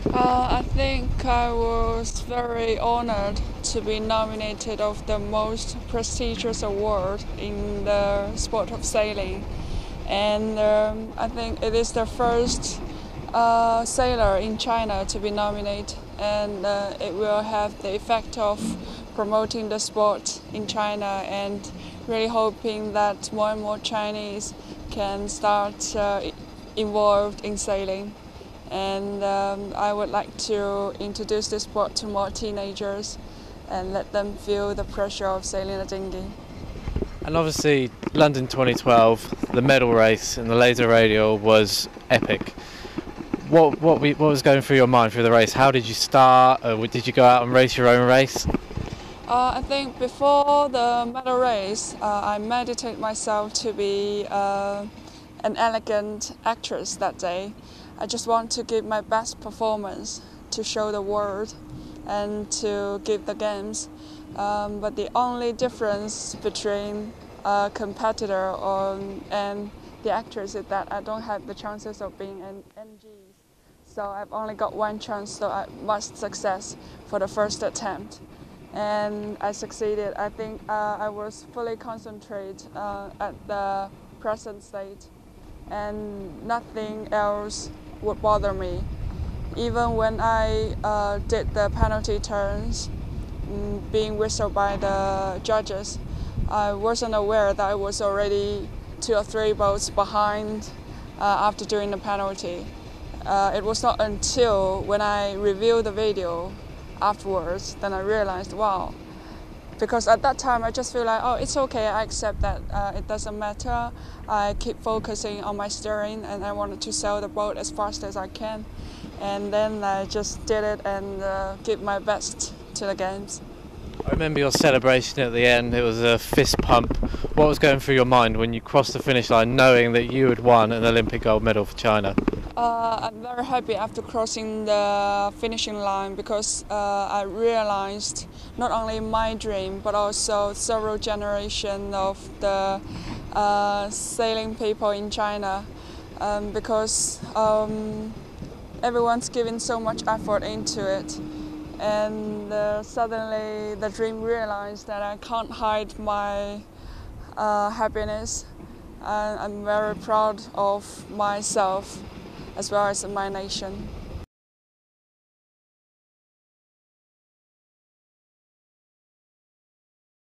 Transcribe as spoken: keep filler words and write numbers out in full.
Uh, I think I was very honored to be nominated of the most prestigious award in the sport of sailing. And um, I think it is the first uh, sailor in China to be nominated, and uh, it will have the effect of promoting the sport in China and really hoping that more and more Chinese can start uh, involved in sailing. And um, I would like to introduce this sport to more teenagers and let them feel the pressure of sailing a dinghy. And obviously, London twenty twelve, the medal race and the laser radial was epic. What what we, what was going through your mind through the race? How did you start? Or did you go out and race your own race? Uh, I think before the medal race, uh, I meditate myself to be uh, an elegant actress that day. I just want to give my best performance to show the world and to give the games. Um, but the only difference between a competitor or, and the actress is that I don't have the chances of being an N Gs. So I've only got one chance, so I must success for the first attempt. And I succeeded. I think uh, I was fully concentrated uh, at the present state, and nothing else would bother me. Even when I uh, did the penalty turns, mm, being whistled by the judges, I wasn't aware that I was already two or three boats behind uh, after doing the penalty. Uh, it was not until when I reviewed the video afterwards then I realized, wow. Because at that time I just feel like, oh, it's okay, I accept that, uh, it doesn't matter. I keep focusing on my steering and I wanted to sail the boat as fast as I can. And then I just did it and uh, give my best to the games. I remember your celebration at the end. It was a fist pump. What was going through your mind when you crossed the finish line knowing that you had won an Olympic gold medal for China? Uh, I'm very happy after crossing the finishing line because uh, I realized not only my dream but also several generations of the uh, sailing people in China, um, because um, everyone's giving so much effort into it, and uh, suddenly the dream realized that I can't hide my uh, happiness, and I'm very proud of myself as well as my nation.